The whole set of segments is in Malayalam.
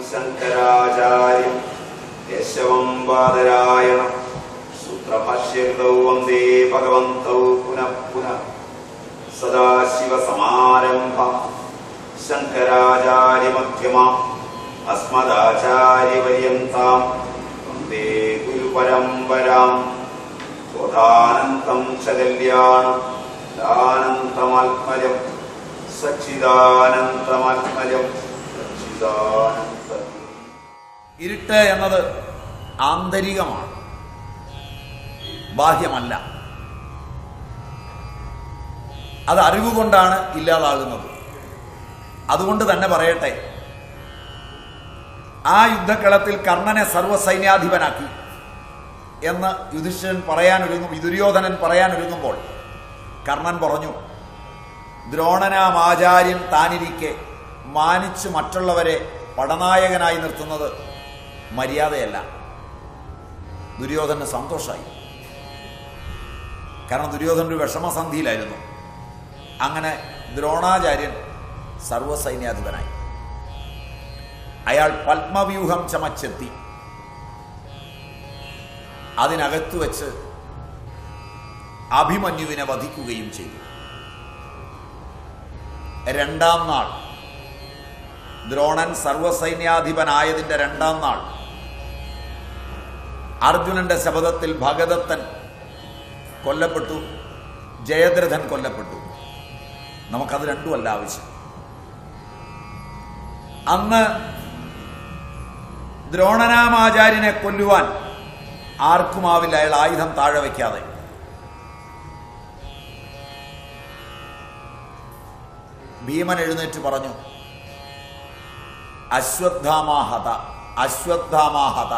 ശങ്കരാചാര്യം കേശവം ബാദരായണം സൂത്രഭാഷ്യകൃതൗ വന്ദേ ഭഗവന്തൗ പുനഃ പുനഃ. സദാശിവസമാരംഭം ശങ്കരാചാര്യമധ്യമാം അസ്മദാചാര്യപര്യന്താം വന്ദേ ഗുരുപരമ്പരാം. ബോധാനന്തം ച കല്യാണം ദാനന്തമാത്മജം സച്ചിദാനന്തമാത്മജം സച്ചിദാനന്ദം. ഇരുട്ട് എന്നത് ആന്തരികമാണ്, ബാഹ്യമല്ല. അത് അറിവുകൊണ്ടാണ് ഇല്ലാതാകുന്നത്. അതുകൊണ്ട് തന്നെ പറയട്ടെ, ആ യുദ്ധക്കളത്തിൽ കർണനെ സർവ്വസൈന്യാധിപനാക്കി എന്ന് ദുര്യോധനൻ പറയാനൊരുങ്ങുമ്പോൾ കർണൻ പറഞ്ഞു, ദ്രോണനാം ആചാര്യൻ താനിരിക്കെ മാനിച്ച് മറ്റുള്ളവരെ പടനായകനായി നിർത്തുന്നത് മര്യാദയല്ല. ദുര്യോധനന് സന്തോഷമായി. കാരണം ദുര്യോധനൻ ഒരു വിഷമസന്ധിയിലായിരുന്നു. അങ്ങനെ ദ്രോണാചാര്യൻ സർവസൈന്യാധിപനായി. അയാൾ പത്മവ്യൂഹം ചമച്ചെത്തി. അതിനകത്തു വെച്ച് അഭിമന്യുവിനെ വധിക്കുകയും ചെയ്തു. രണ്ടാം നാൾ, ദ്രോണൻ സർവസൈന്യാധിപനായതിന്റെ രണ്ടാം നാൾ, അർജുനന്റെ ശപഥത്തിൽ ഭഗദത്തൻ കൊല്ലപ്പെട്ടു, ജയദ്രഥൻ കൊല്ലപ്പെട്ടു. നമുക്കത് രണ്ടുമല്ല ആവശ്യം. അന്ന് ദ്രോണനാമാചാര്യനെ കൊല്ലുവാൻ ആർക്കുമാവില്ല. അയാൾ ആയുധം താഴെ വയ്ക്കാതെ ഭീമൻ എഴുന്നേറ്റ് പറഞ്ഞു, അശ്വത്ഥാമാഹത അശ്വത്ഥാമാഹത.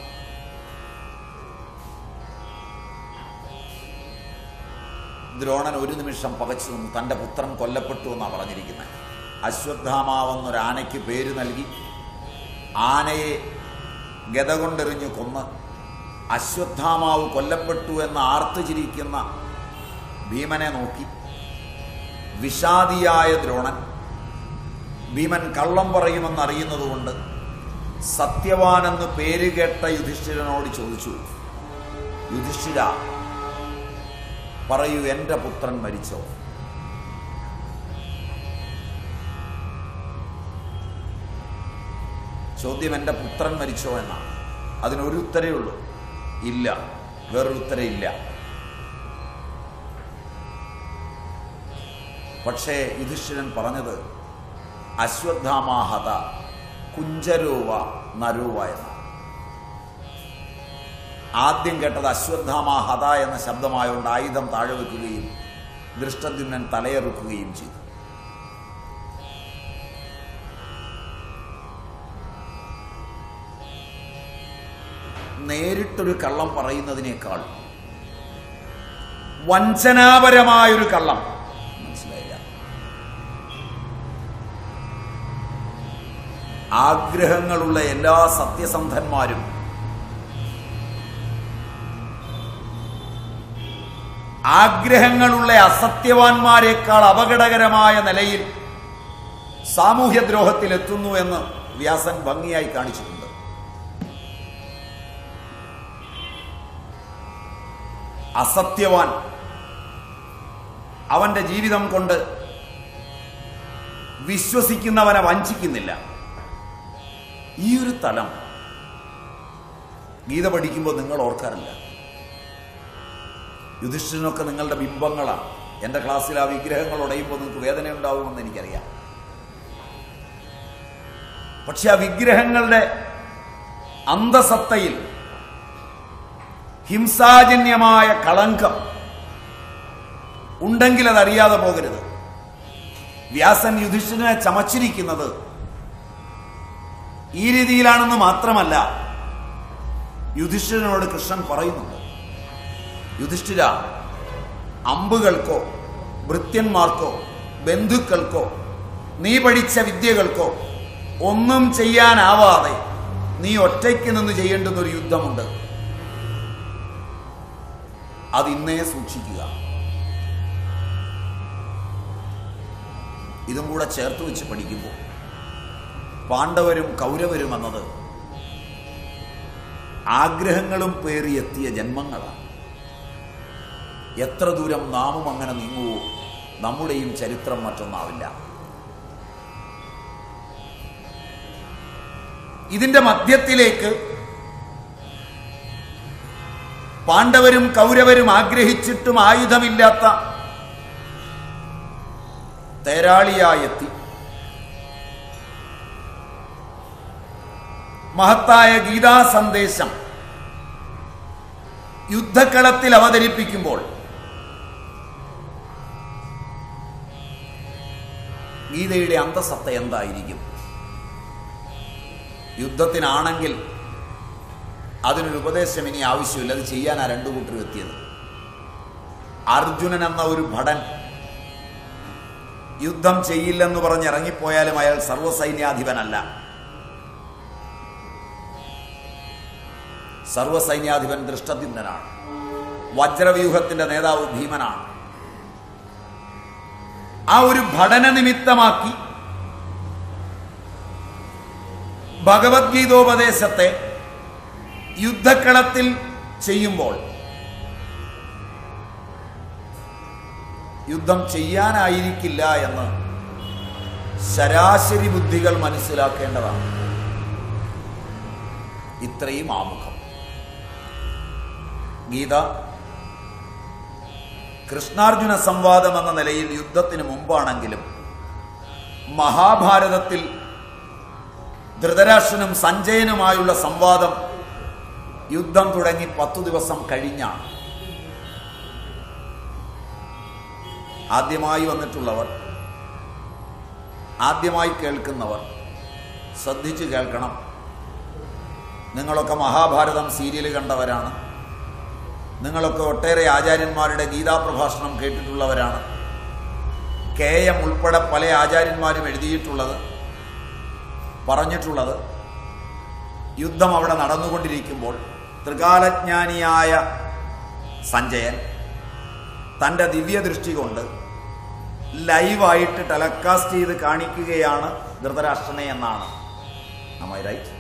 ദ്രോണൻ ഒരു നിമിഷം പകച്ചു നിന്നു. തൻ്റെ പുത്രൻ കൊല്ലപ്പെട്ടു എന്നാണ് പറഞ്ഞിരിക്കുന്നത്. അശ്വത്ഥാമാവെന്നൊരു ആനയ്ക്ക് പേര് നൽകി ആനയെ ഗദ കൊണ്ടെറിഞ്ഞു കൊന്ന് അശ്വത്ഥാമാവ് കൊല്ലപ്പെട്ടു എന്ന് ആർത്തുചിരിക്കുന്ന ഭീമനെ നോക്കി വിഷാദിയായ ദ്രോണൻ, ഭീമൻ കള്ളം പറയുമെന്നറിയുന്നതുകൊണ്ട് സത്യവാനെന്ന് പേര് കേട്ട യുധിഷ്ഠിരനോട് ചോദിച്ചു, യുധിഷ്ഠിര പറയൂ, എൻ്റെ പുത്രൻ മരിച്ചോ? ചോദ്യം എൻ്റെ പുത്രൻ മരിച്ചോ എന്നാണ്. അതിനൊരു ഉത്തരേ ഉള്ളൂ, ഇല്ല. വേറൊരു ഉത്തരം ഇല്ല. പക്ഷേ യുധിഷ്ഠിരൻ പറഞ്ഞത് അശ്വത്ഥാമാഹത കുഞ്ചരോവ നരോവ എന്നാണ്. ആദ്യം കേട്ടത് അശ്വത്ഥാമാഹത എന്ന ശബ്ദമായോണ്ട് ആയുധം താഴെ വയ്ക്കുകയും ദൃഷ്ടദ്യുമ്നൻ തലയെറുക്കുകയും ചെയ്തു. നേരിട്ടൊരു കള്ളം പറയുന്നതിനേക്കാൾ വഞ്ചനാപരമായൊരു കള്ളം, മനസ്സിലായില്ല, ആഗ്രഹങ്ങളുള്ള എല്ലാ സത്യസന്ധന്മാരും ആഗ്രഹങ്ങളുള്ള അസത്യവാന്മാരെക്കാൾ അപകടകരമായ നിലയിൽ സാമൂഹ്യദ്രോഹത്തിലെത്തുന്നു എന്ന് വ്യാസൻ ഭംഗിയായി കാണിച്ചിട്ടുണ്ട്. അസത്യവാൻ അവന്റെ ജീവിതം കൊണ്ട് വിശ്വസിക്കുന്നവനെ വഞ്ചിക്കുന്നില്ല. ഈ ഒരു തലം ഗീത പഠിക്കുമ്പോൾ നിങ്ങൾ ഓർക്കാറില്ല. യുധിഷ്ഠിരനൊക്കെ നിങ്ങളുടെ ബിംബങ്ങളാണ്. എൻ്റെ ക്ലാസ്സിൽ ആ വിഗ്രഹങ്ങൾ ഉടയുമ്പോൾ നിങ്ങൾക്ക് വേദന ഉണ്ടാവുമെന്ന് എനിക്കറിയാം. പക്ഷെ ആ വിഗ്രഹങ്ങളുടെ അന്തസത്തയിൽ ഹിംസാജന്യമായ കളങ്കം ഉണ്ടെങ്കിൽ അതറിയാതെ പോകരുത്. വ്യാസൻ യുധിഷ്ഠിരനെ ചമച്ചിരിക്കുന്നത് ഈ രീതിയിലാണെന്ന് മാത്രമല്ല, യുധിഷ്ഠിരനോട് കൃഷ്ണൻ പറയുന്നുണ്ട്, യുധിഷ്ഠിര, അമ്പുകൾക്കോ ഭൃത്യന്മാർക്കോ ബന്ധുക്കൾക്കോ നീ പഠിച്ച വിദ്യകൾക്കോ ഒന്നും ചെയ്യാനാവാതെ നീ ഒറ്റയ്ക്ക് നിന്ന് ചെയ്യേണ്ടുന്നൊരു യുദ്ധമുണ്ട്. അതിന്നേ സൂക്ഷിക്കുക. ഇതും കൂടെ ചേർത്ത് വെച്ച് പഠിക്കുമ്പോൾ പാണ്ഡവരും കൗരവരും എന്നത് ആഗ്രഹങ്ങളും പേറിയെത്തിയ ജന്മങ്ങളാണ്. എത്ര ദൂരം നാമും അങ്ങനെ നീങ്ങുവോ നമ്മുടെയും ചരിത്രം മറ്റൊന്നാവില്ല. ഇതിന്റെ മധ്യത്തിലേക്ക് പാണ്ഡവരും കൗരവരും ആഗ്രഹിച്ചിട്ടും ആയുധമില്ലാത്ത തേരാളിയായെത്തി മഹത്തായ ഗീതാ സന്ദേശം യുദ്ധക്കളത്തിൽ അവതരിപ്പിക്കുമ്പോൾ ഗീതയുടെ അന്തസത്ത എന്തായിരിക്കും? യുദ്ധത്തിനാണെങ്കിൽ അതിനൊരു ഉപദേശം ഇനി ആവശ്യമില്ല, അത് ചെയ്യാനാ രണ്ടു കൂട്ടരും എത്തിയത്. അർജുനൻ എന്ന ഒരു ഭടൻ യുദ്ധം ചെയ്യില്ലെന്ന് പറഞ്ഞ് ഇറങ്ങിപ്പോയാലും അയാൾ സർവ്വസൈന്യാധിപനല്ല. സർവ്വസൈന്യാധിപൻ ദൃഷ്ടദ്യുമ്നനാണ്. വജ്രവ്യൂഹത്തിന്റെ നേതാവ് ഭീമനാണ്. ആ ഒരു ഭടന നിമിത്തമാക്കി ഭഗവത്ഗീതോപദേശത്തെ യുദ്ധക്കളത്തിൽ ചെയ്യുമ്പോൾ യുദ്ധം ചെയ്യാനായിരിക്കില്ല എന്ന് ശരാശരി ബുദ്ധികൾ മനസ്സിലാക്കേണ്ടതാണ്. ഇത്രയും ആമുഖം. ഗീത കൃഷ്ണാർജുന സംവാദം എന്ന നിലയിൽ യുദ്ധത്തിന് മുമ്പാണെങ്കിലും മഹാഭാരതത്തിൽ ധൃതരാഷ്ട്രനും സഞ്ജയനുമായുള്ള സംവാദം യുദ്ധം തുടങ്ങി 10 ദിവസം കഴിഞ്ഞാണ്. ആദ്യമായി വന്നിട്ടുള്ളവർ, ആദ്യമായി കേൾക്കുന്നവർ ശ്രദ്ധിച്ചു കേൾക്കണം. നിങ്ങളൊക്കെ മഹാഭാരതം സീരിയൽ കണ്ടവരാണ്. നിങ്ങളൊക്കെ ഒട്ടേറെ ആചാര്യന്മാരുടെ ഗീതാപ്രഭാഷണം കേട്ടിട്ടുള്ളവരാണ്. KM ഉൾപ്പെടെ പല ആചാര്യന്മാരും എഴുതിയിട്ടുള്ളത്, പറഞ്ഞിട്ടുള്ളത്, യുദ്ധം അവിടെ നടന്നുകൊണ്ടിരിക്കുമ്പോൾ ത്രികാലജ്ഞാനിയായ സഞ്ജയൻ തൻ്റെ ദിവ്യദൃഷ്ടി കൊണ്ട് ലൈവായിട്ട് ടെലകാസ്റ്റ് ചെയ്ത് കാണിക്കുകയാണ് ധൃതരാഷ്ട്രനെ എന്നാണ്. Am I right?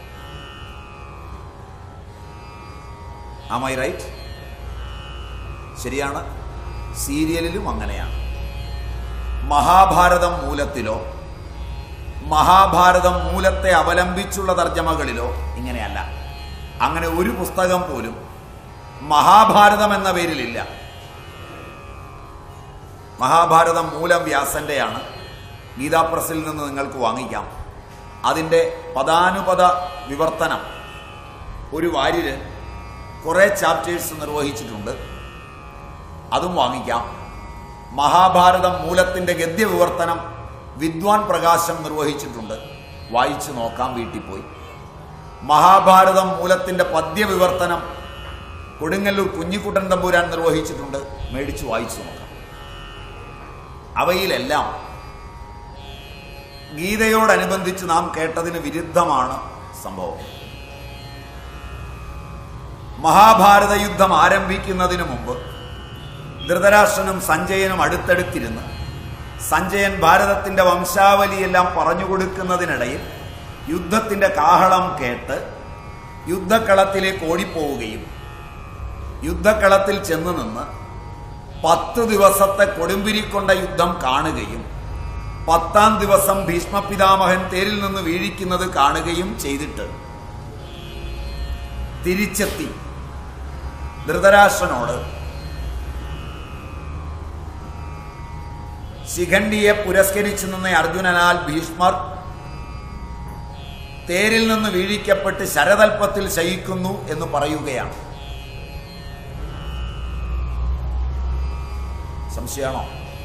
Am I right? ശരിയാണ്. സീരിയലിലും അങ്ങനെയാണ്. മഹാഭാരതം മൂലത്തിലോ മഹാഭാരതം മൂലത്തെ അവലംബിച്ചുള്ള തർജ്ജമകളിലോ ഇങ്ങനെയല്ല. അങ്ങനെ ഒരു പുസ്തകം പോലും മഹാഭാരതം എന്ന പേരിലില്ല. മഹാഭാരതം മൂലം വ്യാസന്റെയാണ്. ഗീതാപ്രസിൽ നിന്ന് നിങ്ങൾക്ക് വാങ്ങിക്കാം. അതിൻ്റെ പദാനുപദ വിവർത്തനം ഒരു വാര്യര് കുറേ ചാപ്റ്റേഴ്സ് നിർവഹിച്ചിട്ടുണ്ട്. അതും വാങ്ങിക്കാം. മഹാഭാരതം മൂലത്തിൻ്റെ ഗദ്യവിവർത്തനം വിദ്വാൻ പ്രകാശം നിർവഹിച്ചിട്ടുണ്ട്. വായിച്ചു നോക്കാം വീട്ടിൽ പോയി. മഹാഭാരതം മൂലത്തിൻ്റെ പദ്യവിവർത്തനം കൊടുങ്ങല്ലൂർ കുഞ്ഞിക്കുട്ടൻ തമ്പുരാൻ നിർവഹിച്ചിട്ടുണ്ട്. മേടിച്ചു വായിച്ചു നോക്കാം. അവയിലെല്ലാം ഗീതയോടനുബന്ധിച്ച് നാം കേട്ടതിന് വിരുദ്ധമാണ് സംഭവം. മഹാഭാരത യുദ്ധം ആരംഭിക്കുന്നതിന് മുമ്പ് ധൃതരാഷ്ട്രനും സഞ്ജയനും അടുത്തടുത്തിരുന്ന് സഞ്ജയൻ ഭാരതത്തിന്റെ വംശാവലിയെല്ലാം പറഞ്ഞുകൊടുക്കുന്നതിനിടയിൽ യുദ്ധത്തിന്റെ കാഹളം കേട്ട് യുദ്ധക്കളത്തിലേക്ക് ഓടിപ്പോവുകയും യുദ്ധക്കളത്തിൽ ചെന്ന് നിന്ന് 10 ദിവസത്തെ കൊടുമ്പിരിക്കൊണ്ട യുദ്ധം കാണുകയും 10ാം ദിവസം ഭീഷ്മപിതാമഹൻ തേരിൽ നിന്ന് വീഴിക്കുന്നത് കാണുകയും ചെയ്തിട്ട് തിരിച്ചെത്തി ധൃതരാഷ്ട്രനോട് ശിഖണ്ഡിയെ പുരസ്കരിച്ചു നിന്ന അർജുനനാൽ ഭീഷ്മർ തേരിൽ നിന്ന് വീഴിക്കപ്പെട്ട് ശരതൽപ്പത്തിൽ ശയിക്കുന്നു എന്ന് പറയുകയാണ്. സംശയമാണോ?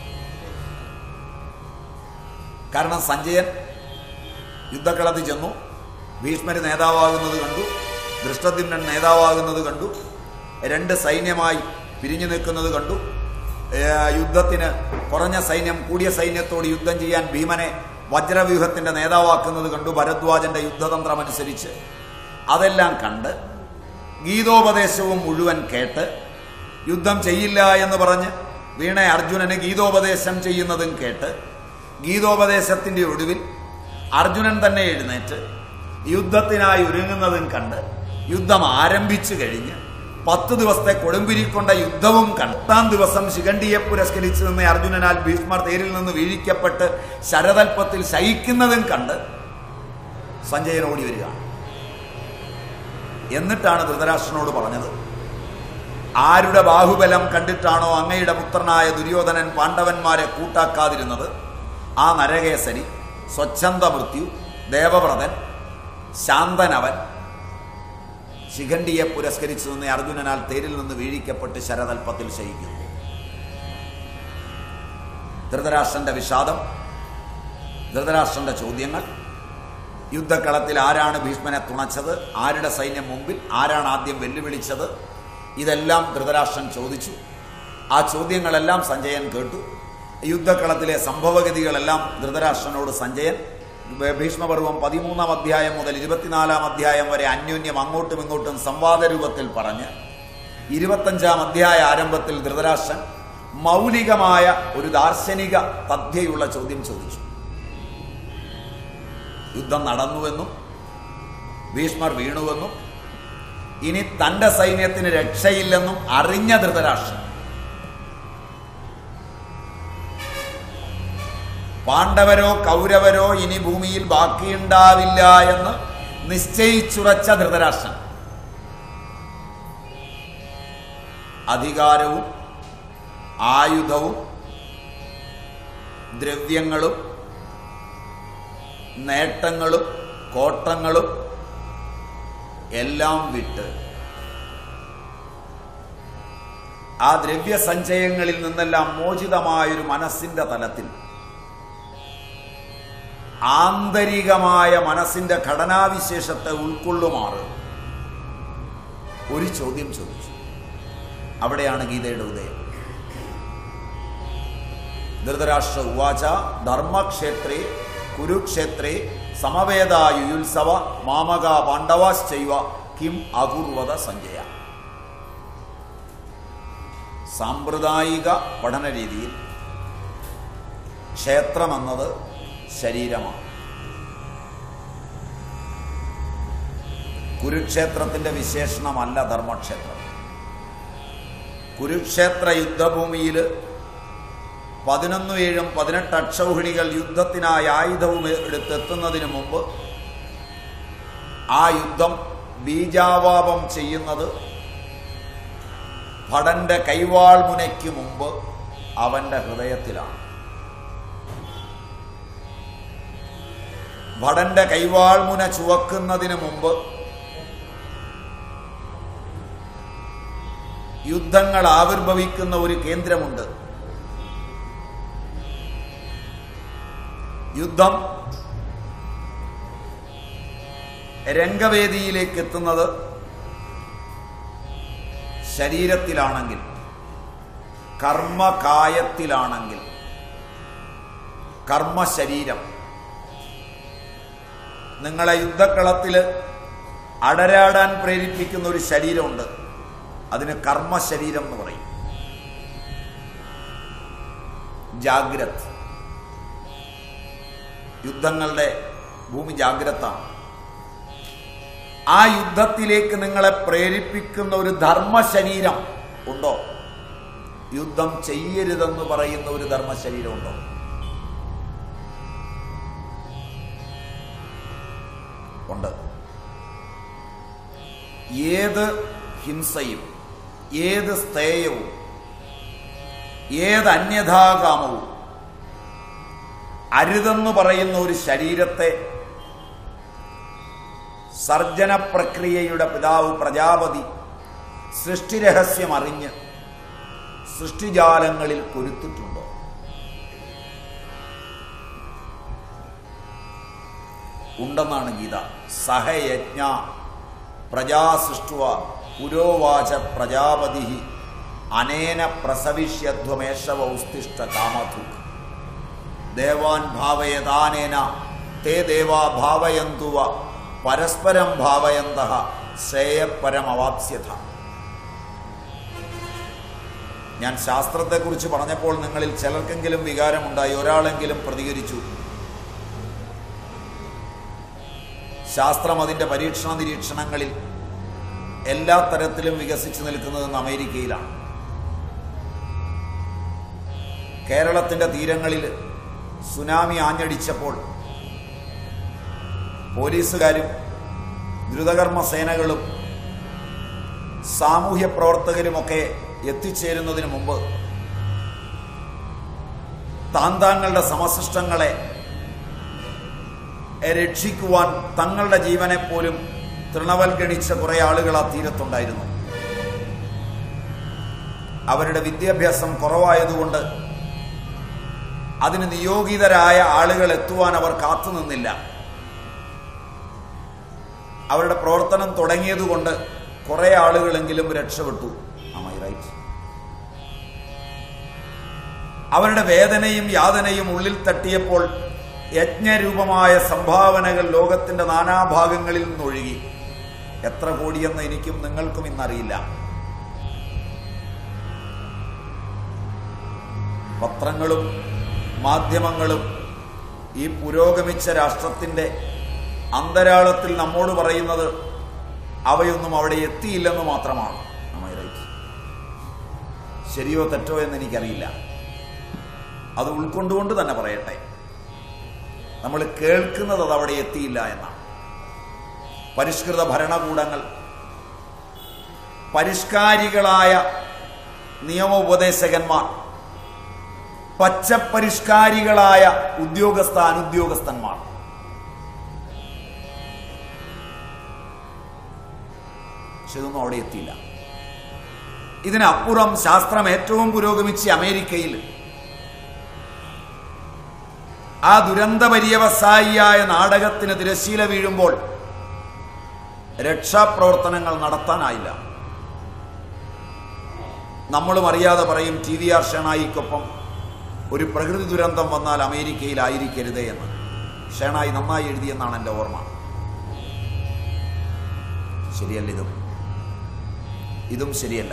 കാരണം സഞ്ജയൻ യുദ്ധക്കളത്തിൽ ചെന്നു, ഭീഷ്മര് നേതാവാകുന്നത് കണ്ടു, ദൃഷ്ടദ്യുമ്നൻ നേതാവാകുന്നത് കണ്ടു, 2 സൈന്യമായി പിരിഞ്ഞു നിൽക്കുന്നത് കണ്ടു. യുദ്ധത്തിന് കുറഞ്ഞ സൈന്യം കൂടിയ സൈന്യത്തോട് യുദ്ധം ചെയ്യാൻ ഭീമനെ വജ്രവ്യൂഹത്തിന്റെ നേതാവാക്കുന്നത് കണ്ടു, ഭരദ്വാജന്റെ യുദ്ധതന്ത്രമനുസരിച്ച്. അതെല്ലാം കണ്ട് ഗീതോപദേശവും മുഴുവൻ കേട്ട് യുദ്ധം ചെയ്യില്ല എന്ന് പറഞ്ഞ് വീണ അർജുനന് ഗീതോപദേശം ചെയ്യുന്നതും കേട്ട് ഗീതോപദേശത്തിന്റെ ഒടുവിൽ അർജുനൻ തന്നെ എഴുന്നേറ്റ് യുദ്ധത്തിനായി ഒരുങ്ങുന്നതും കണ്ട് യുദ്ധം ആരംഭിച്ചു കഴിഞ്ഞ് 10 ദിവസത്തെ കൊടുമ്പിരിക്കൊണ്ട യുദ്ധവും കണ്ട് 8-ാം ദിവസം ശിഖണ്ഡിയെ പുരസ്കരിച്ചു നിന്ന അർജുനനാൽ ഭീഷ്മർ തേരിൽ നിന്ന് വീഴിക്കപ്പെട്ട് ശരതൽപ്പത്തിൽ ശയിക്കുന്നതും കണ്ട് സഞ്ജയൻ ഓടി വരികയാണ്. എന്നിട്ടാണ് ധൃതരാഷ്ട്രനോട് പറഞ്ഞത്, ആരുടെ ബാഹുബലം കണ്ടിട്ടാണോ അങ്ങയുടെ പുത്രനായ ദുര്യോധനൻ പാണ്ഡവന്മാരെ കൂട്ടാക്കാതിരുന്നത്, ആ നരകേസരി, സ്വച്ഛന്ത മൃത്യു, ദേവവ്രതൻ, ശാന്തനവൻ ശിഖണ്ഡിയെ പുരസ്കരിച്ചു നിന്ന് അർജുനനാൽ തേരിൽ നിന്ന് വീഴിക്കപ്പെട്ട് ശരതൽപ്പത്തിൽ ശയിക്കുന്നു. ധൃതരാഷ്ട്രന്റെ വിഷാദം, ധൃതരാഷ്ട്രന്റെ ചോദ്യങ്ങൾ, യുദ്ധക്കളത്തിൽ ആരാണ് ഭീഷ്മനെ തുണച്ചത്, ആരുടെ സൈന്യം മുമ്പിൽ, ആരാണ് ആദ്യം വെല്ലുവിളിച്ചത്, ഇതെല്ലാം ധൃതരാഷ്ട്രൻ ചോദിച്ചു. ആ ചോദ്യങ്ങളെല്ലാം സഞ്ജയൻ കേട്ടു. യുദ്ധക്കളത്തിലെ സംഭവഗതികളെല്ലാം ധൃതരാഷ്ട്രനോട് സഞ്ജയൻ ഭീഷ്മപർവം 13-ാം അധ്യായം മുതൽ 24-ാം അധ്യായം വരെ അന്യോന്യം അങ്ങോട്ടും ഇങ്ങോട്ടും സംവാദ രൂപത്തിൽ പറഞ്ഞ് 25-ാം അധ്യായ ആരംഭത്തിൽ ധൃതരാഷ്ട്രൻ മൗലികമായ ഒരു ദാർശനിക തഥ്യയുള്ള ചോദ്യം ചോദിച്ചു. യുദ്ധം നടന്നുവെന്നും ഭീഷ്മർ വീണുവെന്നും ഇനി തന്റെ സൈന്യത്തിന് രക്ഷയില്ലെന്നും അറിഞ്ഞ ധൃതരാഷ്ട്രൻ പാണ്ഡവരോ കൗരവരോ ഇനി ഭൂമിയിൽ ബാക്കിയുണ്ടാവില്ല എന്ന് നിശ്ചയിച്ചുറച്ച ധൃതരാഷ്ട്രൻ അധികാരവും ആയുധവും ദ്രവ്യങ്ങളും നേട്ടങ്ങളും കോട്ടങ്ങളും എല്ലാം വിട്ട് ആ ദ്രവ്യസഞ്ചയങ്ങളിൽ നിന്നെല്ലാം മോചിതമായൊരു മനസ്സിന്റെ തലത്തിൽ ആന്തരികമായ മനസ്സിന്റെ ഘടനാവിശേഷത്തെ ഉൾക്കൊള്ളുമാറ് ഒരു ചോദ്യം ചോദിച്ചു. അവിടെയാണ് ഗീതയുടെ ഉദയം. ധൃതരാഷ്ട്ര ഉവാച ധർമ്മക്ഷേത്രേ കുരുക്ഷേത്രേ സമവേദായുത്സവ മാമക പാണ്ഡവാശ്ചൈവ കിം അകുർവത സഞ്ജയ. സാമ്പ്രദായിക പഠന രീതിയിൽ ക്ഷേത്രമെന്നത് ശരീരമാണ്. കുരുക്ഷേത്രത്തിന്റെ വിശേഷണമല്ല ധർമ്മക്ഷേത്രം. കുരുക്ഷേത്ര യുദ്ധഭൂമിയിൽ 11-7 18 അക്ഷൗഹിണികൾ യുദ്ധത്തിനായി ആയുധവും എടുത്തെത്തുന്നതിന് മുമ്പ് ആ യുദ്ധം ബീജാവാപം ചെയ്യുന്നത് ഭടന്റെ കൈവാൾ മുനയ്ക്ക് മുമ്പ് അവന്റെ ഹൃദയത്തിലാണ്. ഭടന്റെ കൈവാൾ മുന ചുവക്കുന്നതിന് മുമ്പ് യുദ്ധങ്ങൾ ആവിർഭവിക്കുന്ന ഒരു കേന്ദ്രമുണ്ട്. യുദ്ധം രംഗവേദിയിലേക്ക് എത്തുന്നത് ശരീരത്തിലാണെങ്കിൽ, കർമ്മകായത്തിലാണെങ്കിൽ, കർമ്മശരീരം. നിങ്ങളെ യുദ്ധക്കളത്തിൽ അടരാടാൻ പ്രേരിപ്പിക്കുന്ന ഒരു ശരീരമുണ്ട്, അതിന് കർമ്മശരീരം എന്ന് പറയും. ജാഗ്രത്, യുദ്ധങ്ങളുടെ ഭൂമി ജാഗ്രതാണ്. ആ യുദ്ധത്തിലേക്ക് നിങ്ങളെ പ്രേരിപ്പിക്കുന്ന ഒരു ധർമ്മശരീരം ഉണ്ടോ? യുദ്ധം ചെയ്യരുതെന്ന് പറയുന്ന ഒരു ധർമ്മശരീരം ഉണ്ടോ? ഉണ്ട്. ഏത് ഹിംസയും ഏത് സ്ഥേയവും ഏത് അന്യഥാകാമവും അരുതെന്ന് പറയുന്ന ഒരു ശരീരത്തെ സർജന പ്രക്രിയയുടെ പിതാവ് പ്രജാപതി സൃഷ്ടിരഹസ്യം അറിഞ്ഞ് സൃഷ്ടിജാലങ്ങളിൽ കൊരുത്തിട്ടുണ്ടോ? ഉണ്ടെന്നാണ് ഗീത. സഹയജ്ഞ പ്രജാസൃഷ്ടുവ പുരോവാച പ്രജാപതി അനേന പ്രസവിഷ്യധ്വമേഷവ ഉസ്തിഷ്ഠ കാമധുക് ദേവാൻ ഭാവയതാനേന തേ ദേവാ ഭാവയന്തുവ പരസ്പരം ഭാവയന്തഃ ശ്രേയപരമവാപ്സ്യത. ഞാൻ ശാസ്ത്രത്തെക്കുറിച്ച് പറഞ്ഞപ്പോൾ നിങ്ങളിൽ ചിലർക്കെങ്കിലും വികാരമുണ്ടായി, ഒരാളെങ്കിലും പ്രതികരിച്ചു, ശാസ്ത്രം അതിൻ്റെ പരീക്ഷണ നിരീക്ഷണങ്ങളിൽ എല്ലാ തരത്തിലും വികസിച്ചു നിൽക്കുന്നതെന്ന് അമേരിക്കയിലാണ്. കേരളത്തിൻ്റെ തീരങ്ങളിൽ സുനാമി ആഞ്ഞടിച്ചപ്പോൾ പോലീസുകാരും ദ്രുതകർമ്മ സേനകളും സാമൂഹ്യ പ്രവർത്തകരുമൊക്കെ എത്തിച്ചേരുന്നതിന് മുമ്പ് താന്താങ്ങളുടെ സമശിഷ്ടങ്ങളെ രക്ഷിക്കുവാൻ തങ്ങളുടെ ജീവനെ പോലും തൃണവൽഗണിച്ച കുറെ ആളുകൾ ആ തീരത്തുണ്ടായിരുന്നു. അവരുടെ വിദ്യാഭ്യാസം കുറവായതുകൊണ്ട് അതിന് നിയോഗിതരായ ആളുകൾ എത്തുവാൻ അവർ കാത്തുനിന്നില്ല. അവരുടെ പ്രവർത്തനം തുടങ്ങിയതുകൊണ്ട് കുറെ ആളുകളെങ്കിലും രക്ഷപ്പെട്ടു. അവരുടെ വേദനയും യാതനയും ഉള്ളിൽ തട്ടിയപ്പോൾ യജ്ഞരൂപമായ സംഭാവനകൾ ലോകത്തിന്റെ നാനാഭാഗങ്ങളിൽ നിന്നൊഴുകി. എത്ര കോടിയെന്ന് എനിക്കും നിങ്ങൾക്കും ഇന്നറിയില്ല. പത്രങ്ങളും മാധ്യമങ്ങളും ഈ പുരോഗമിച്ച രാഷ്ട്രത്തിന്റെ അന്തരാളത്തിൽ നമ്മോട് പറയുന്നത് അവയൊന്നും അവിടെ എത്തിയില്ലെന്ന് മാത്രമാണ്. ശരിയോ തെറ്റോ എന്ന് എനിക്കറിയില്ല. അത് ഉൾക്കൊണ്ടുകൊണ്ട് തന്നെ പറയട്ടെ, നമ്മൾ കേൾക്കുന്നത് അത് അവിടെ എത്തിയില്ല എന്നാണ്. പരിഷ്കൃത ഭരണകൂടങ്ങൾ, പരിഷ്കാരികളായ നിയമോപദേശകന്മാർ, പച്ചപ്പരിഷ്കാരികളായ അനുദ്യോഗസ്ഥന്മാർ പക്ഷെ ഇതൊന്നും അവിടെ എത്തിയില്ല. ഇതിനപ്പുറം ശാസ്ത്രം ഏറ്റവും പുരോഗമിച്ച അമേരിക്കയിൽ ആ ദുരന്ത പര്യവസായിയായ നാടകത്തിന് തിരശ്ശീല വീഴുമ്പോൾ രക്ഷാപ്രവർത്തനങ്ങൾ നടത്താനായില്ല. നമ്മളും അറിയാതെ പറയും TVR ഷേണായിക്കൊപ്പം ഒരു പ്രകൃതി ദുരന്തം വന്നാൽ അമേരിക്കയിലായിരിക്കരുതേ എന്ന്. ഷേണായി നന്നായി എഴുതിയെന്നാണ് എൻ്റെ ഓർമ്മ. ശരിയല്ല, ഇതും ശരിയല്ല.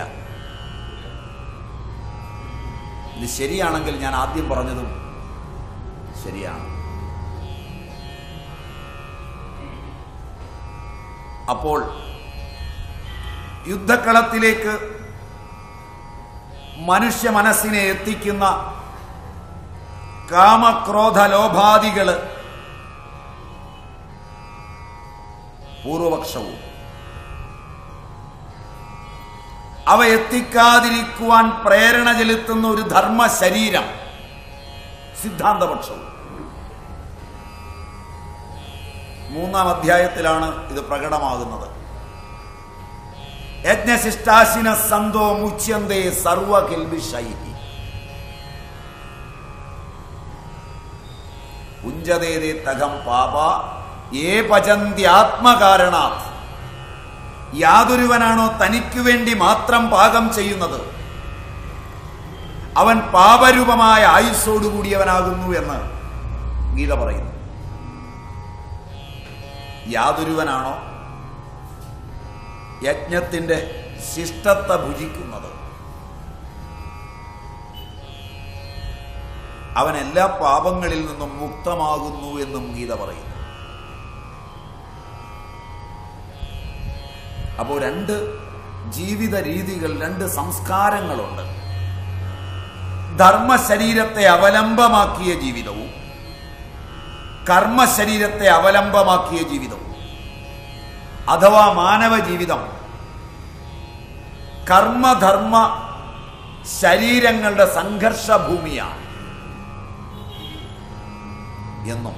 ഇത് ശരിയാണെങ്കിൽ ഞാൻ ആദ്യം പറഞ്ഞതും ശരിയാണ്. അപ്പോൾ യുദ്ധക്കളത്തിലേക്ക് മനുഷ്യ മനസ്സിനെ എത്തിക്കുന്ന കാമക്രോധ ലോഭാദികള് പൂർവപക്ഷവും അവ എത്തിക്കാതിരിക്കുവാൻ പ്രേരണ ചെലുത്തുന്ന ഒരു ധർമ്മ ശരീരം സിദ്ധാന്തപക്ഷവും. 3-ാം അധ്യായത്തിലാണ് ഇത് പ്രകടമാകുന്നത്. യജ്ഞശിഷ്ടാശിന സന്തോ മുച്യന്തേ സർവകിൽബിഷൈഹി ഉഞ്ചതേതേ തകം പാപ ഏ പചന്ത്യാത്മകാരണാത്. യാതൊരുവനാണോ തനിക്കു വേണ്ടി മാത്രം പാകം ചെയ്യുന്നത് അവൻ പാപരൂപമായ ആയുസ്സോടുകൂടിയവനാകുന്നു എന്ന് ഗീത പറയുന്നു. യാതൊരുവനാണോ യജ്ഞത്തിന്റെ ശിഷ്ടത്തെ ഭുജിക്കുന്നത് അവൻ എല്ലാ പാപങ്ങളിൽ നിന്നും മുക്തമാകുന്നു എന്നും ഗീത പറയുന്നു. അപ്പോൾ 2 ജീവിത രീതികൾ, 2 സംസ്കാരങ്ങളുണ്ട്. ധർമ്മശരീരത്തെ അവലംബമാക്കിയ ജീവിതവും കർമ്മശരീരത്തെ അവലംബമാക്കിയ ജീവിതവും. അഥവാ മാനവ ജീവിതം കർമ്മധർമ്മ ശരീരങ്ങളുടെ സംഘർഷഭൂമിയാണ് എന്നും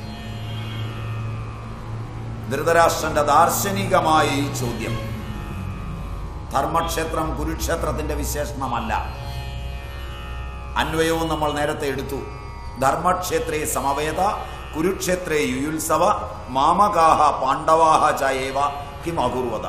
ധൃതരാഷ്ട്രന്റെ ദാർശനികമായ ഈ ചോദ്യം ധർമ്മക്ഷേത്രം കുരുക്ഷേത്രത്തിന്റെ വിശേഷണമല്ല. അന്വയവും നമ്മൾ നേരത്തെ എടുത്തു. ധർമ്മക്ഷേത്രേ സമവേദ കുരുക്ഷേത്രേ യുയുത്സവ മാമകാഹ പാണ്ഡവാഹ ചയേവ കിം അകുർവത.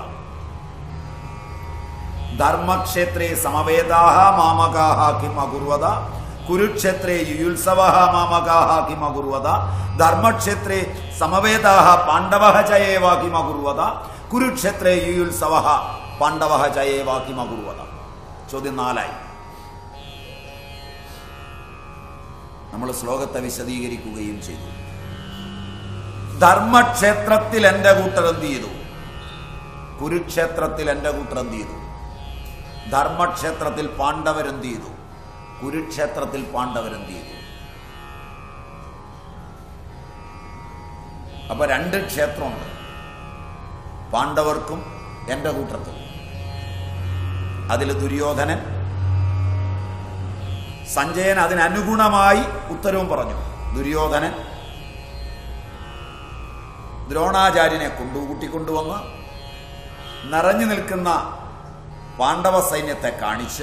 ധർമ്മക്ഷേത്രേ സമവേദാഹ മാമകാഹ കിം അകുർവത കുരുക്ഷേത്രേ യുയുത്സവഃ മാമകാഹ കിം അകുർവത ധർമ്മക്ഷേത്രേ സമവേദാഹ പാണ്ഡവഃ ചയേവ കിം അകുർവത കുരുക്ഷേത്രേ യുയുത്സവഃ പാണ്ഡവഃ ചയേവ കിം അകുർവത. ചോദ്യം 4 നമ്മൾ ശ്ലോകത്തെ വിശദീകരിക്കുകയും ചെയ്തു. ധർമ്മക്ഷേത്രത്തിൽ എൻ്റെ കൂട്ടർ എന്ത് ചെയ്തു? കുരുക്ഷേത്രത്തിൽ എൻ്റെ കൂട്ടർ എന്ത് ചെയ്തു? ധർമ്മക്ഷേത്രത്തിൽ പാണ്ഡവരെന്ത് ചെയ്തു? കുരുക്ഷേത്രത്തിൽ പാണ്ഡവരെന്ത് ചെയ്തു? അപ്പൊ രണ്ട് ക്ഷേത്രമുണ്ട്, പാണ്ഡവർക്കും എൻ്റെ കൂട്ടർക്കും. അതിൽ ദുര്യോധനൻ, സഞ്ജയൻ അതിനനുഗുണമായി ഉത്തരവും പറഞ്ഞു. ദുര്യോധനൻ ദ്രോണാചാര്യനെ കൂട്ടിക്കൊണ്ടുവന്ന് നിറഞ്ഞു നിൽക്കുന്ന പാണ്ഡവ സൈന്യത്തെ കാണിച്ച്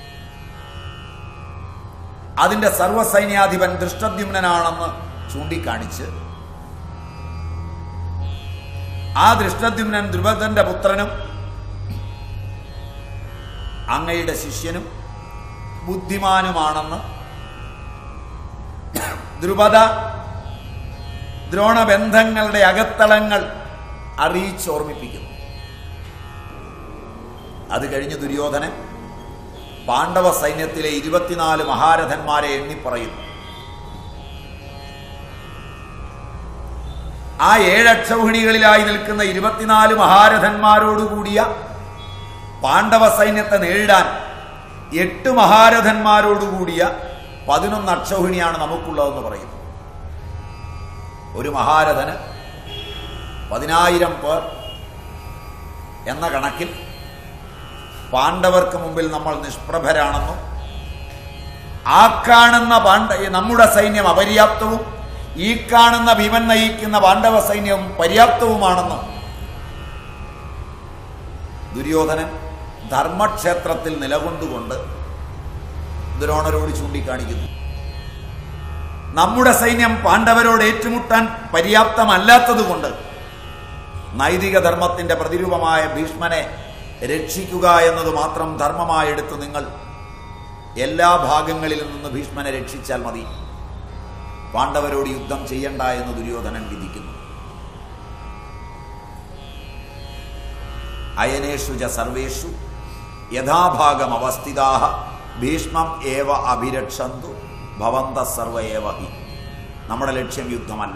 അതിൻ്റെ സർവ്വസൈന്യാധിപൻ ദൃഷ്ടദ്യുമ്നനാണെന്ന് ചൂണ്ടിക്കാണിച്ച് ആ ദൃഷ്ടദ്യുമ്നൻ ദ്രുപദന്റെ പുത്രനും അങ്ങയുടെ ശിഷ്യനും ബുദ്ധിമാനുമാണെന്ന് ദ്രുപദ ദ്രോണബന്ധങ്ങളുടെ അകത്തളങ്ങൾ അറിയിച്ചോർമ്മിപ്പിക്കുന്നു. അത് കഴിഞ്ഞ് ദുര്യോധനൻ പാണ്ഡവ സൈന്യത്തിലെ 24 മഹാരഥന്മാരെ എണ്ണിപ്പറയുന്നു. ആ 7 അക്ഷൗഹിണികളിലായി നിൽക്കുന്ന 24 മഹാരഥന്മാരോടുകൂടിയ പാണ്ഡവ സൈന്യത്തെ നേരിടാൻ 8 മഹാരഥന്മാരോടുകൂടിയ 11 അക്ഷൗഹിണിയാണ് നമുക്കുള്ളതെന്ന് പറയുന്നു. ഒരു മഹാരഥന് 10,000 പേർ എന്ന കണക്കിൽ പാണ്ഡവർക്ക് മുമ്പിൽ നമ്മൾ നിഷ്പ്രഭരാണെന്നും ആ കാണുന്ന നമ്മുടെ സൈന്യം അപര്യാപ്തവും ഈ കാണുന്ന ഭീമൻ നയിക്കുന്ന പാണ്ഡവ സൈന്യവും പര്യാപ്തവുമാണെന്നും ദുര്യോധനൻ ധർമ്മക്ഷേത്രത്തിൽ നിലകൊണ്ടുകൊണ്ട് ദ്രോണരോട് ചൂണ്ടിക്കാണിക്കുന്നു. നമ്മുടെ സൈന്യം പാണ്ഡവരോട് ഏറ്റുമുട്ടാൻ പര്യാപ്തമല്ലാത്തതുകൊണ്ട് നൈതിക ധർമ്മത്തിന്റെ പ്രതിരൂപമായ ഭീഷ്മനെ രക്ഷിക്കുക എന്നത് മാത്രം ധർമ്മമായെടുത്ത് നിങ്ങൾ എല്ലാ ഭാഗങ്ങളിലും നിന്ന് ഭീഷ്മനെ രക്ഷിച്ചാൽ മതി, പാണ്ഡവരോട് യുദ്ധം ചെയ്യണ്ട എന്ന് ദുര്യോധനൻ വിധിക്കുന്നു. അയനേഷു ച സർവേഷു യഥാഭാഗം അവസ്ഥിതാഃ ഭീഷ്മം ഏവ അഭിരക്ഷന്തു ഭവന്തഃ സർവ ഏവ ഹി. നമ്മുടെ ലക്ഷ്യം യുദ്ധമല്ല,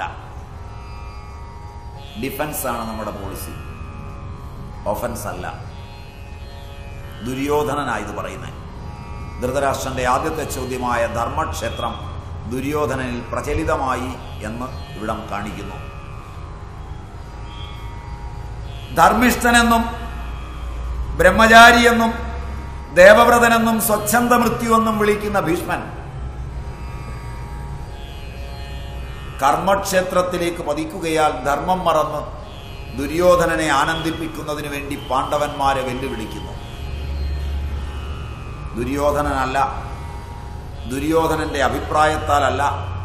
ഡിഫൻസ് ആണ് നമ്മുടെ പോളിസി, ഒഫൻസ് അല്ല. ദുര്യോധനനായത് പറയുന്നത്. ധൃതരാഷ്ട്രന്റെ ആദ്യത്തെ ചോദ്യമായ ധർമ്മക്ഷേത്രം ദുര്യോധനനിൽ പ്രചലിതമായി എന്ന് ഇവിടം കാണിക്കുന്നു. ധർമ്മിഷ്ഠനെന്നും ബ്രഹ്മചാരിയെന്നും ദേവവ്രതനെന്നും സ്വച്ഛന്ത മൃത്യുവെന്നും വിളിക്കുന്ന ഭീഷ്മൻ കർമ്മക്ഷേത്രത്തിലേക്ക് പതിക്കുകയാൽ ധർമ്മം മറന്ന് ദുര്യോധനനെ ആനന്ദിപ്പിക്കുന്നതിന് വേണ്ടി പാണ്ഡവന്മാരെ വെല്ലുവിളിക്കുന്നു. ദുര്യോധനനല്ല, ദുര്യോധനന്റെ അഭിപ്രായത്താലല്ല,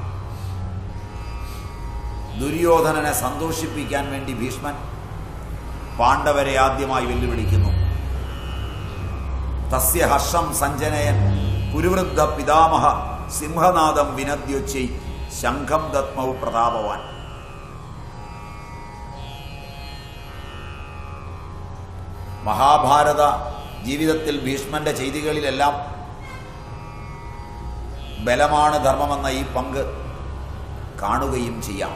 ദുര്യോധനനെ സന്തോഷിപ്പിക്കാൻ വേണ്ടി ഭീഷ്മൻ പാണ്ഡവരെ ആദ്യമായി വെല്ലുവിളിക്കുന്നു. തസ്യ ഹർഷം സഞ്ജനയൻ കുരുവൃദ്ധ പിതാമഹ സിംഹനാദം വിനദ്യൊച്ചൈ ശംഖം ദത്മൗ പ്രതാപവാൻ. മഹാഭാരത ജീവിതത്തിൽ ഭീഷ്മന്റെ ചെയ്തികളിലെല്ലാം ബലമാണ് ധർമ്മമെന്ന ഈ പങ്ക് കാണുകയും ചെയ്യാം.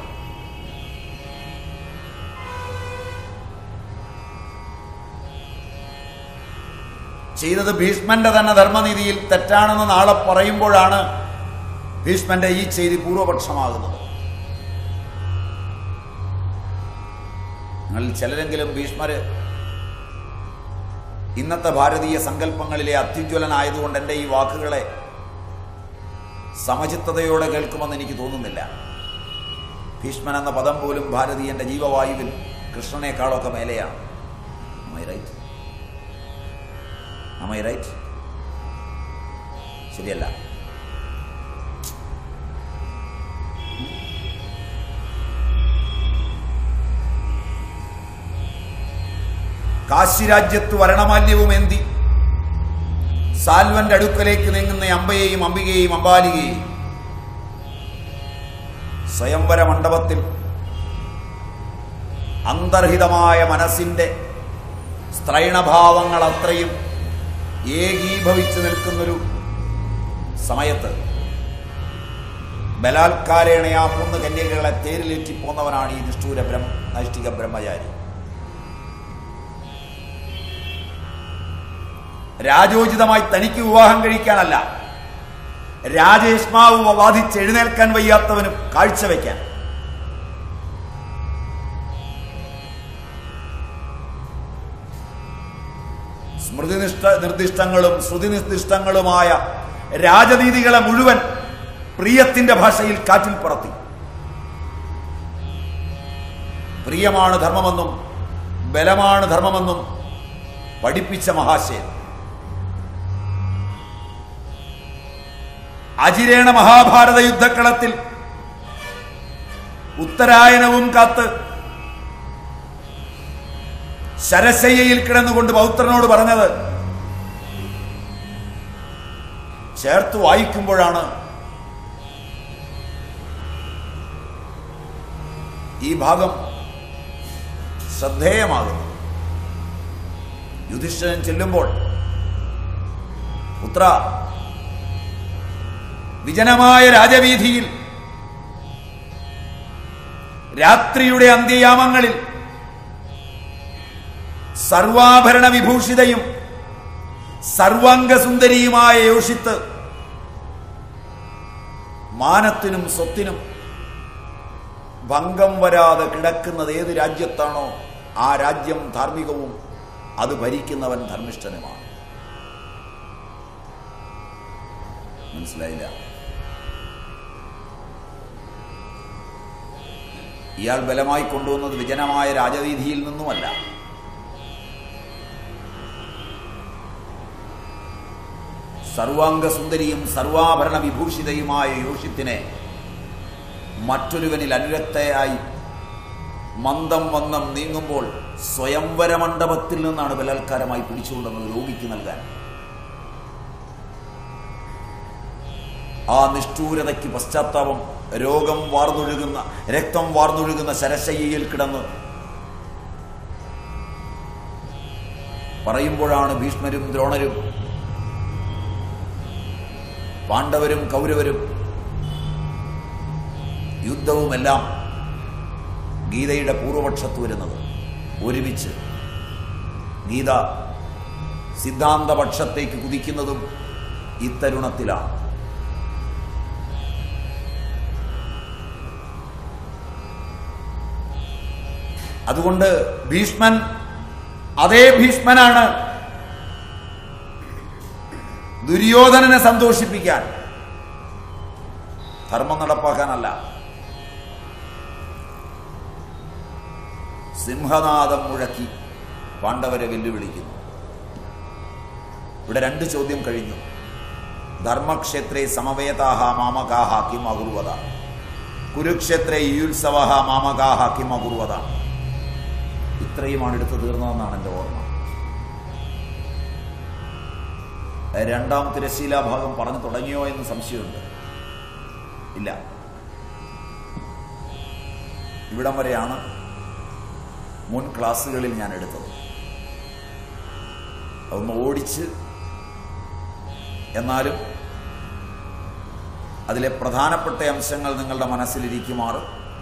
ചെയ്തത് ഭീഷ്മന്റെ തന്നെ ധർമ്മനീതിയിൽ തെറ്റാണെന്ന് നാളെ പറയുമ്പോഴാണ് ഭീഷ്മന്റെ ഈ ചെയ്തി പൂർവപക്ഷമാകുന്നത്. നിങ്ങളിൽ ചിലരെങ്കിലും ഭീഷ്മര് ഇന്നത്തെ ഭാരതീയ സങ്കല്പങ്ങളിലെ അത്യുജ്വലനായതുകൊണ്ട് എൻ്റെ ഈ വാക്കുകളെ സമചിത്തതയോടെ കേൾക്കുമെന്ന് എനിക്ക് തോന്നുന്നില്ല. ഭീഷ്മൻ എന്ന പദം പോലും ഭാരതീയന്റെ ജീവവായുവിൽ കൃഷ്ണനേക്കാളൊക്കെ മേലെയാണ്. റൈറ്റ്? ശരിയല്ല? കാശിരാജ്യത്ത് വരണമാല്യവുമേന്തി സാൽവന്റെ അടുക്കലേക്ക് നീങ്ങുന്ന അമ്പയെയും അംബികയെയും അംബാലികയെയും സ്വയംവര മണ്ഡപത്തിൽ അന്തർഹിതമായ മനസ്സിന്റെ സ്ത്രൈണഭാവങ്ങൾ അത്രയും ഏകീഭവിച്ചു നിൽക്കുന്നൊരു സമയത്ത് ബലാത്കാരേണ ആ 3 കന്യകകളെ തേരിലേറ്റി പോന്നവനാണ് ഈ നിഷ്ഠൂര നൈഷ്ഠിക ബ്രഹ്മചാരി. രാജോചിതമായി തനിക്ക് വിവാഹം കഴിക്കാനല്ല, രാജേഷ്മാവ് വാദിച്ച് എഴുന്നേൽക്കാൻ വയ്യാത്തവന് കാഴ്ചവെക്കാൻ. സ്മൃതി നിർദ്ദിഷ്ടങ്ങളും ശ്രുതി നിർദ്ദിഷ്ടങ്ങളുമായ രാജനീതികളെ മുഴുവൻ പ്രിയത്തിന്റെ ഭാഷയിൽ കാറ്റിൽ പറത്തി. പ്രിയമാണ് ധർമ്മമെന്നും ബലമാണ് ധർമ്മമെന്നും പഠിപ്പിച്ച മഹാശയൻ. അജിരേണ മഹാഭാരത യുദ്ധക്കളത്തിൽ ഉത്തരായനവും കാത്ത് ശരശയ്യയിൽ കിടന്നുകൊണ്ട് പൗത്രനോട് പറഞ്ഞത് ചേർത്ത് വായിക്കുമ്പോഴാണ് ഈ ഭാഗം ശ്രദ്ധേയമാകുന്നത്. യുധിഷ്ഠിരൻ ചെല്ലുമ്പോൾ, പുത്ര, വിജനമായ രാജവീഥിയിൽ രാത്രിയുടെ അന്ത്യയാമങ്ങളിൽ സർവാഭരണ വിഭൂഷിതയും സർവാംഗസുന്ദരിയുമായ യോഷിത്ത് മാനത്തിനും സ്വത്തിനും ഭംഗം വരാതെ കിടക്കുന്നത് ഏത് രാജ്യത്താണോ ആ രാജ്യം ധാർമ്മികവും അത് ഭരിക്കുന്നവൻ ധർമ്മിഷ്ഠനുമാണ്. മനസ്സിലായില്ല? ഇയാൾ ബലമായി കൊണ്ടുവന്നത് വിജനമായ രാജവീഥിയിൽ നിന്നുമല്ല, സർവാംഗസുന്ദരിയും സർവാഭരണ വിഭൂഷിതയുമായ യോഷിത്തിനെ മറ്റൊരുവനിൽ അനുരക്തയായി മന്ദം മന്ദം നീങ്ങുമ്പോൾ സ്വയംവര മണ്ഡപത്തിൽ നിന്നാണ് ബലാത്കാരമായി പിടിച്ചുകൊണ്ടുവന്നത് രോഗിക്ക് നൽകാൻ. ആ നിഷ്ഠൂരതയ്ക്ക് പശ്ചാത്താപം രക്തം വാർന്നൊഴുകുന്ന ശരശയ്യയിൽ കിടന്ന് പറയുമ്പോഴാണ് ഭീഷ്മരും ദ്രോണരും പാണ്ഡവരും കൗരവരും യുദ്ധവുമെല്ലാം ഗീതയുടെ പൂർവപക്ഷത്ത് വരുന്നത്. ഒരുമിച്ച് ഗീത സിദ്ധാന്തപക്ഷത്തേക്ക് കുതിക്കുന്നതും ഇത്തരുണത്തിലാണ്. അതുകൊണ്ട് ഭീഷ്മൻ അതേ ഭീഷ്മനാണ് ദുര്യോധനനെ സന്തോഷിപ്പിക്കാൻ, ധർമ്മം നടപ്പാക്കാനല്ല. സിംഹനാദം മുഴക്കി പാണ്ഡവരെ വെല്ലുവിളിക്കുന്നു. ഇവിടെ 2 ചോദ്യം കഴിഞ്ഞു. ധർമ്മക്ഷേത്രേ സമവേതാഹ മാമകാഹ കിം അകുർവത, കുരുക്ഷേത്രേ യുത്സവഹ മാമകാഹ കിം അകുർവത. ഇത്രയുമാണ് എടുത്തു തീർന്നതെന്നാണ് എൻ്റെ ഓർമ്മ. 2ാം തിരശീലാഭാഗം പറഞ്ഞു തുടങ്ങിയോ എന്ന് സംശയമുണ്ട്. ഇല്ല, ഇവിടം വരെയാണ് മുൻ ക്ലാസ്സുകളിൽ ഞാൻ എടുത്തത്. അതൊന്ന് ഓടിച്ച്, എന്നാലും അതിലെ പ്രധാനപ്പെട്ട അംശങ്ങൾ നിങ്ങളുടെ മനസ്സിലിരിക്കുമാറ്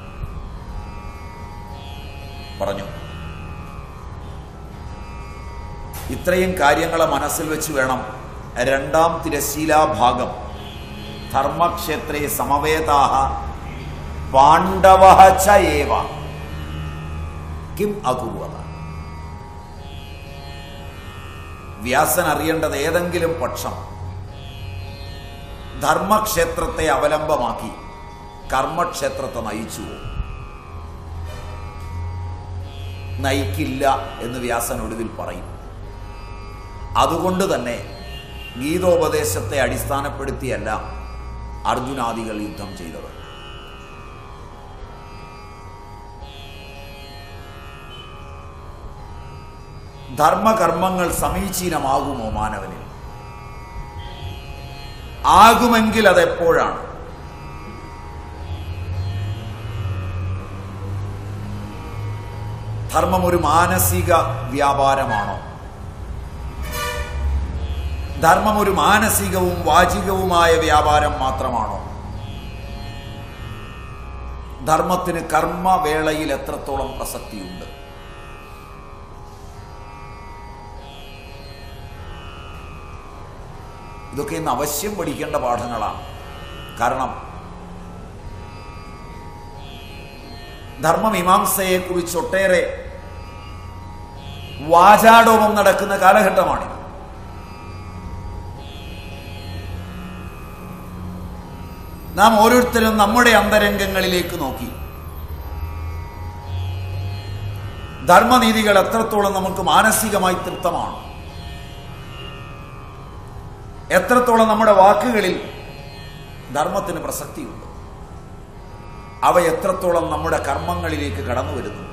പറഞ്ഞു. ഇത്രയും കാര്യങ്ങളെ മനസ്സിൽ വെച്ച് വേണം 2ാം തിരശീലാഭാഗം ധർമ്മക്ഷേത്രേ സമവേതാഹ പാണ്ഡവഃ ച ഏവ കിം അകുർവത. വ്യാസൻ അറിയേണ്ടത് ഏതെങ്കിലും പക്ഷം ധർമ്മക്ഷേത്രത്തെ അവലംബമാക്കി കർമ്മക്ഷേത്രത്തെ നയിച്ചുവോ? നയിക്കില്ല എന്ന് വ്യാസൻ ഒടുവിൽ പറയും. അതുകൊണ്ട് തന്നെ ഗീതോപദേശത്തെ അടിസ്ഥാനപ്പെടുത്തിയല്ല അർജുനാദികൾ യുദ്ധം ചെയ്തത്. ധർമ്മകർമ്മങ്ങൾ സമീചീനമാകുമോ മാനവനിൽ? ആകുമെങ്കിൽ അതെപ്പോഴാണ്? ധർമ്മം ഒരു മാനസിക വ്യാപാരമാണോ? ധർമ്മം ഒരു മാനസികവും വാചികവുമായ വ്യാപാരം മാത്രമാണോ? ധർമ്മത്തിന് കർമ്മവേളയിൽ എത്രത്തോളം പ്രസക്തിയുണ്ട്? ഇതൊക്കെ ഇന്ന് അവശ്യം പഠിക്കേണ്ട പാഠങ്ങളാണ്. കാരണം ധർമ്മമീമാംസയെക്കുറിച്ച് ഒട്ടേറെ വാചാടോപം നടക്കുന്ന കാലഘട്ടമാണിത്. നാം ഓരോരുത്തരും നമ്മുടെ അന്തരംഗങ്ങളിലേക്ക് നോക്കി ധർമ്മനീതികൾ എത്രത്തോളം നമുക്ക് മാനസികമായി തൃപ്തമാണ്, എത്രത്തോളം നമ്മുടെ വാക്കുകളിൽ ധർമ്മത്തിന് പ്രസക്തിയുണ്ട്, അവ എത്രത്തോളം നമ്മുടെ കർമ്മങ്ങളിലേക്ക് കടന്നു വരുന്നു.